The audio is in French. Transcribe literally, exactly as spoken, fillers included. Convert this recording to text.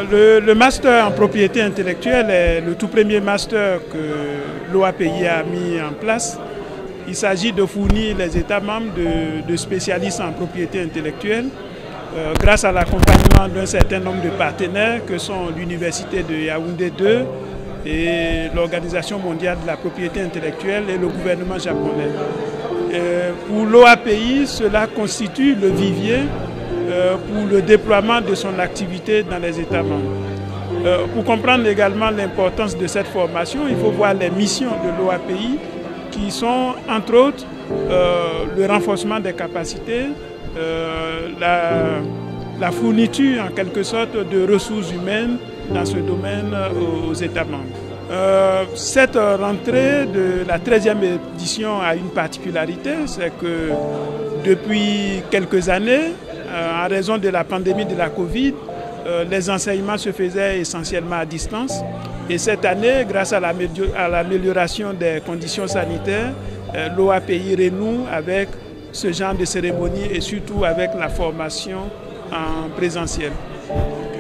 le, le master en propriété intellectuelle est le tout premier master que l'O A P I a mis en place. Il s'agit de fournir les États membres de, de spécialistes en propriété intellectuelle euh, grâce à l'accompagnement d'un certain nombre de partenaires que sont l'Université de Yaoundé deux et l'Organisation mondiale de la propriété intellectuelle et le gouvernement japonais. Euh, pour l'O A P I, cela constitue le vivier euh, pour le déploiement de son activité dans les États membres. Euh, pour comprendre également l'importance de cette formation, il faut voir les missions de l'O A P I qui sont entre autres euh, le renforcement des capacités, euh, la, la fourniture en quelque sorte de ressources humaines dans ce domaine aux, aux États membres. Euh, cette rentrée de la treizième édition a une particularité, c'est que depuis quelques années, euh, en raison de la pandémie de la Covid, euh, les enseignements se faisaient essentiellement à distance. Et cette année, grâce à l'amélioration des conditions sanitaires, euh, l'O A P I renoue avec ce genre de cérémonie et surtout avec la formation en présentiel.